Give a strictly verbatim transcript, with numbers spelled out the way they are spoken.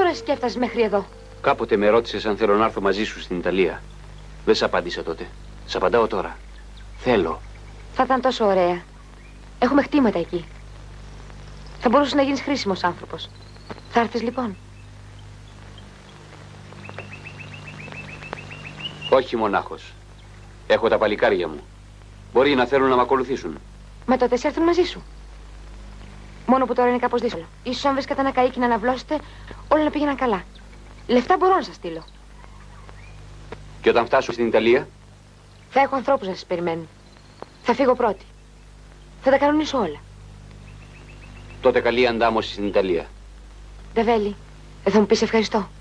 φορές σκέφτασες μέχρι εδώ? Κάποτε με ρώτησες αν θέλω να έρθω μαζί σου στην Ιταλία. Δεν σ' απάντησα τότε. Σ' απαντάω τώρα. Θέλω. Θα ήταν τόσο ωραία. Έχουμε χτήματα εκεί. Θα μπορούσες να γίνεις χρήσιμος άνθρωπος. Θα έρθεις λοιπόν? Όχι μονάχος. Έχω τα παλικάρια μου. Μπορεί να θέλουν να με ακολουθήσουν. Μα τότε σε έρθουν μαζί σου. Μόνο που τώρα είναι κάπως δύσκολο. Ίσως αν βρίσκατε ένα καΐκι να αναβλώσετε, όλα να πήγαιναν καλά. Λεφτά μπορώ να σας στείλω. Και όταν φτάσω στην Ιταλία? Θα έχω ανθρώπους να σας περιμένουν. Θα φύγω πρώτη. Θα τα κανονίσω όλα. Τότε καλή αντάμωση στην Ιταλία. Νταβέλη, δεν θα μου πεις ευχαριστώ?